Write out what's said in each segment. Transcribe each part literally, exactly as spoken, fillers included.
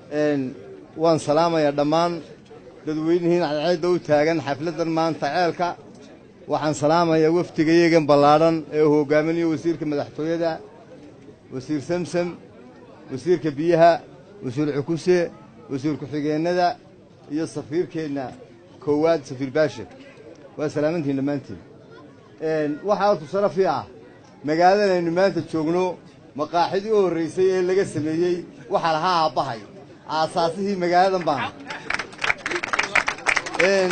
إن وان سلامة يا دمان dadweynihiin cadceed u taagan xafladan maanta ceelka waxaan salaamayaa waftigeeyagan ballaaran ee hogaaminaya wasiirka madaxtooyada wasiir Samsam wasiirka biyaha wasiir Cukuse wasiir ku-xigeenada iyo safiirkeena koowaad safiir Baashe waa salaamantiin dhamaantiin een waxa uu sharaf ah magaalada aynu maanta joogno maqaaxidii u horeysay ee laga sameeyay waxa lahaa aabahay aasaasihii magaaladan baan إن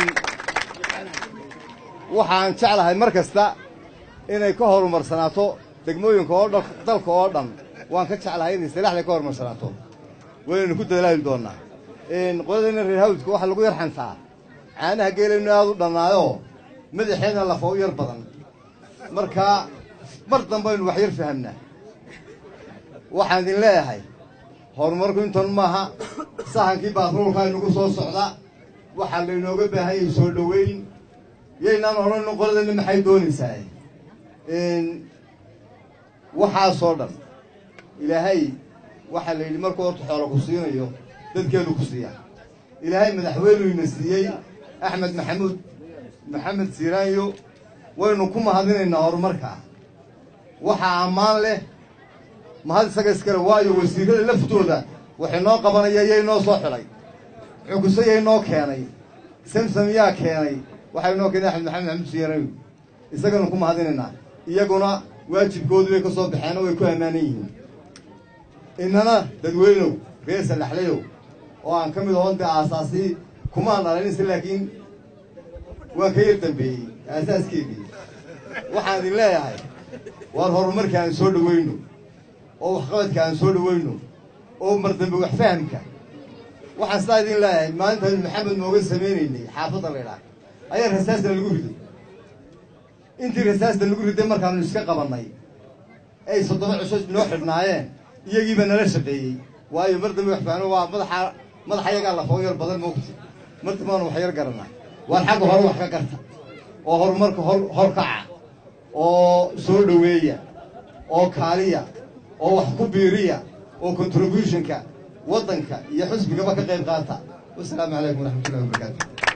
waxaan jeclahay mar kasta inay ka horumarsanaato degmooyinka oo dhan dalka oo dhan waan ka jeclahay in islaaxda ka horumarsanaato waynu ku dadaali doonaa in qoladana reer hawdka waxa lagu yarxantaa caanaha geelayno aad u dhanaayo madaxeena la foo yar badan marka mar dambe aynu wax yar fahamnaa waxaan idin leeyahay horumarku intan maaha sahankii baatroolka aynu soo socdaa waxaa la inooga baahan yahay soo dhaweyn yaynaan oran qoladana maxay doonaysaa in waxa soo dhan ilaahay waxa la yiri markuu horta xoolo ku siinayo dadkeedu ku siiya ilaahay madaxweynuhu siiyay Axmed Maxamuud Maxamed Siiraayo waynu ku mahadinaynaa horumarka waxa amaan leh mahad isaga iskale waayo wasiirada laftooda waxay noo qabanayaan noo soo xilay Cukuse noo keenay Samsam yaa keenay waxay noo keenay Axmed Maxamed Maxamed Siiraayo isagana ku mahadinaynaa iyaguna waajibkoodu way ka soo baxeen oo ay ku amaanan yihiin inana dadweynow reer Salaxleeyo oo aan kamid ahaan aasaasi kuma nalaynaysa laakiin waa ka yar dambeeyay aasaaskii waxaan idin leeyahay war horumarka aan soo dhaweyno oo waxqabadka aan soo dhaweyno oo mar dambe wax fahamka waxaan sidaa idin leeyahay maanta Maxamed mooga sameeynay xaafadda leeyahay ayaa rasaasna lagu riday intii rasaasna lagu riday markaan iska qabanay ay soddon cusub noo xidhnaayeen iyagiiba nala shaqeeyay waayo mar dambe wax faano waa madaxa madaxayaga la fooyar badan moogti martii maan wax yar garanaa war xaq hor wax ka garta oo horumarka hor kaca oo soo dhaweeya oo kaaliya oo wax ku biiriya oo contributionka waddanka iyo xisbigaba ka qayb qaata. Wassalaamu calaykum waraxmatullaahi wabarakaatuh.